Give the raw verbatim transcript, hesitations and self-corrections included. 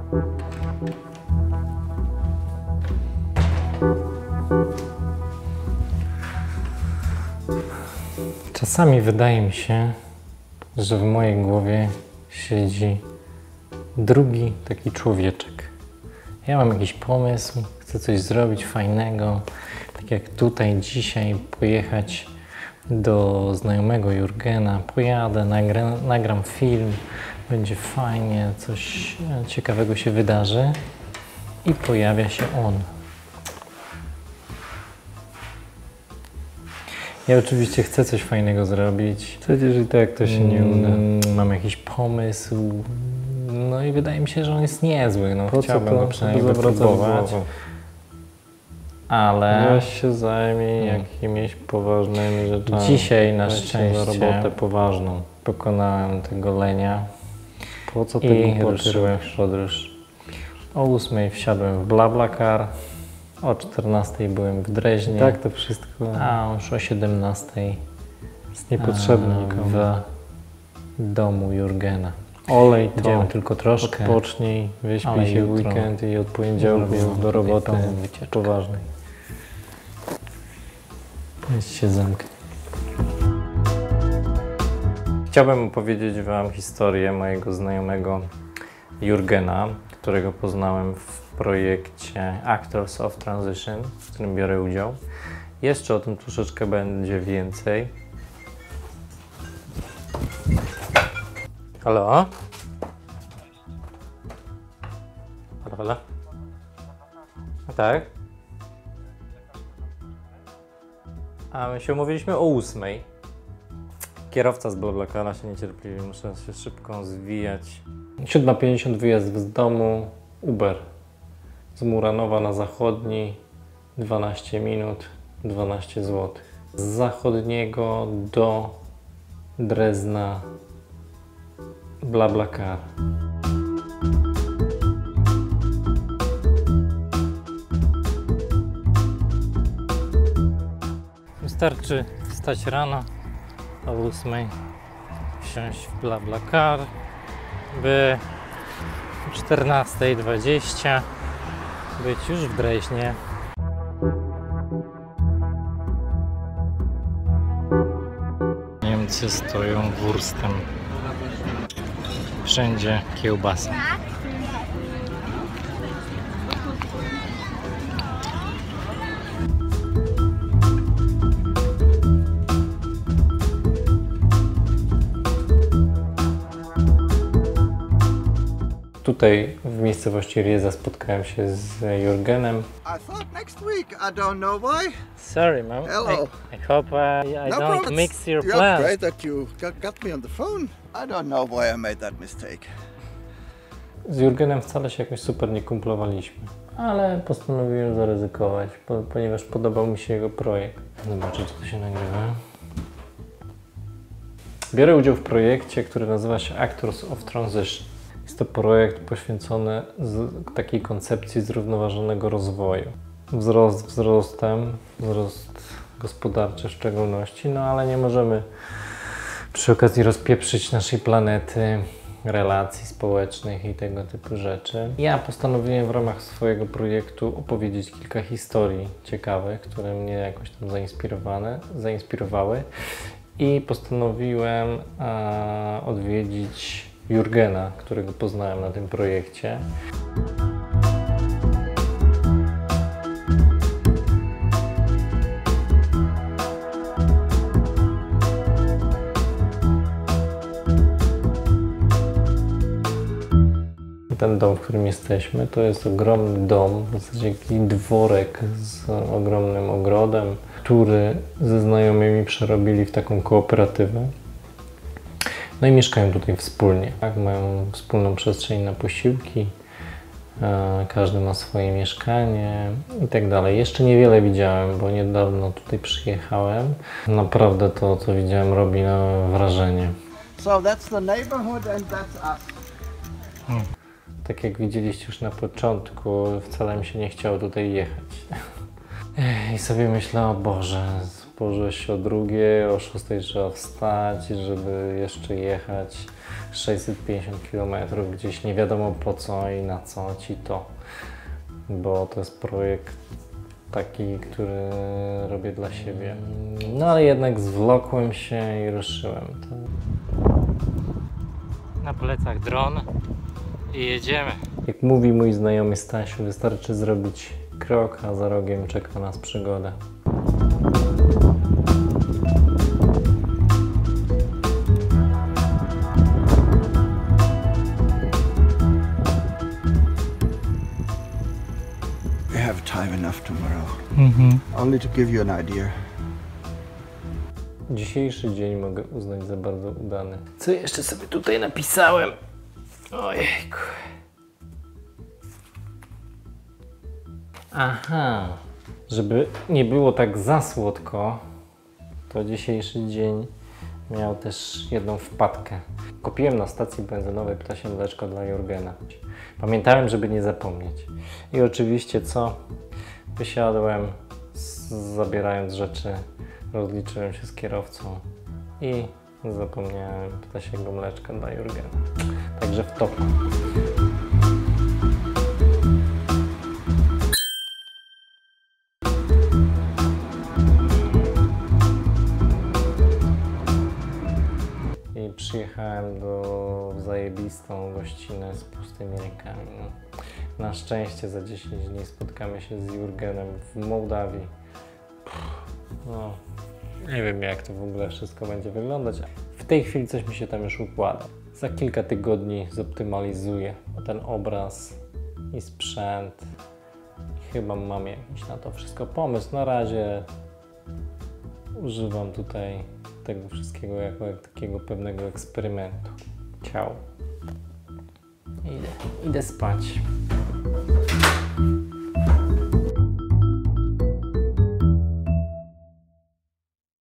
Czasami wydaje mi się, że w mojej głowie siedzi drugi taki człowieczek. Ja mam jakiś pomysł, chcę coś zrobić fajnego, tak jak tutaj dzisiaj pojechać do znajomego Jurgena, pojadę, nagra, nagram film, będzie fajnie, coś ciekawego się wydarzy i pojawia się on. Ja oczywiście chcę coś fajnego zrobić, przecież i tak to się nie uda. Mam jakiś pomysł, no i wydaje mi się, że on jest niezły, no Po chciałbym co to? go przynajmniej wypróbować. Ale Weź się zajmij hmm. jakimiś poważnymi rzeczami. Dzisiaj na Weź szczęście robotę poważną. Pokonałem tego lenia. Po co ty i ruszyłem w podróż. O ósmej wsiadłem w BlaBlaCar, o czternastej byłem w Dreźnie. Tak to wszystko. A już o siedemnastej jest niepotrzebne nikomu. W domu Jurgena. Olej to, idziemy tylko troszkę. Odpocznij, wyśpij się w weekend i od poniedziałku do roboty poważnej. Jest się zamknie. Chciałbym opowiedzieć wam historię mojego znajomego Jurgena, którego poznałem w projekcie Actors of Transition, w którym biorę udział. Jeszcze o tym troszeczkę będzie więcej. Halo? Halo, halo? A tak? A my się umówiliśmy o ósmej. Kierowca z BlaBlaCara się niecierpliwi, muszę się szybko zwijać. siódma pięćdziesiąt wyjazd z domu, Uber. Z Muranowa na zachodni, dwanaście minut, dwanaście złotych. Z zachodniego do Drezna, BlaBlaCar. Wystarczy wstać rano o ósmej, wsiąść w BlaBlaCar, by o czternastej dwadzieścia być już w Dreźnie. Niemcy stoją wurstem. Wszędzie kiełbasa. Tutaj w miejscowości Riesa spotkałem się z Jurgenem. I thought next week. I don't know why. Sorry, mom. Hello. I, I hope uh, I no don't problem. mix your You're plans. great that you got, got me on the phone. I don't know why I made that mistake. Z Jurgenem wcale się jakoś super nie kumplowaliśmy, ale postanowiłem zaryzykować, po, ponieważ podobał mi się jego projekt. Zobaczę, czy to się nagrywa. Biorę udział w projekcie, który nazywa się Actors of Transition. Jest to projekt poświęcony z takiej koncepcji zrównoważonego rozwoju. Wzrost wzrostem, wzrost gospodarczy w szczególności, no ale nie możemy przy okazji rozpieprzyć naszej planety, relacji społecznych i tego typu rzeczy. Ja postanowiłem w ramach swojego projektu opowiedzieć kilka historii ciekawych, które mnie jakoś tam zainspirowane, zainspirowały i postanowiłem e, odwiedzić Jurgena, którego poznałem na tym projekcie. Ten dom, w którym jesteśmy, to jest ogromny dom, w zasadzie taki dworek z ogromnym ogrodem, który ze znajomymi przerobili w taką kooperatywę. No i mieszkają tutaj wspólnie, tak? Mają wspólną przestrzeń na posiłki, e, każdy ma swoje mieszkanie i tak dalej. Jeszcze niewiele widziałem, bo niedawno tutaj przyjechałem. Naprawdę to, co widziałem, robi na wrażenie. So that's the neighborhood and that's us. Hmm. Tak jak widzieliście już na początku, wcale mi się nie chciało tutaj jechać. I sobie myślę, o Boże, położyłeś się o drugiej, o szóstej trzeba wstać, żeby jeszcze jechać sześćset pięćdziesiąt kilometrów gdzieś nie wiadomo po co i na co ci to. Bo to jest projekt taki, który robię dla siebie. No ale jednak zwlokłem się i ruszyłem. Na plecach dron i jedziemy. Jak mówi mój znajomy Stasiu, wystarczy zrobić krok, a za rogiem czeka nas przygoda. We have time enough tomorrow. Mhm. Only to give you an idea. Dzisiejszy dzień mogę uznać za bardzo udany. Co jeszcze sobie tutaj napisałem? Ojejku. Aha, żeby nie było tak za słodko, to dzisiejszy dzień miał też jedną wpadkę. Kupiłem na stacji benzynowej ptasie mleczko dla Jurgena. Pamiętałem, żeby nie zapomnieć. I oczywiście co? Wysiadłem, zabierając rzeczy, rozliczyłem się z kierowcą i zapomniałem ptasiego mleczka dla Jurgena. Także w toku. I przyjechałem do zajebistą gościnę z pustymi rękami. No. Na szczęście za dziesięć dni spotkamy się z Jurgenem w Mołdawii. No, nie wiem jak to w ogóle wszystko będzie wyglądać. W tej chwili coś mi się tam już układa. Za kilka tygodni zoptymalizuję ten obraz i sprzęt. I chyba mam jakiś na to wszystko pomysł. Na razie używam tutaj tego wszystkiego jako jak takiego pewnego eksperymentu. Ciao. Idę, idę spać.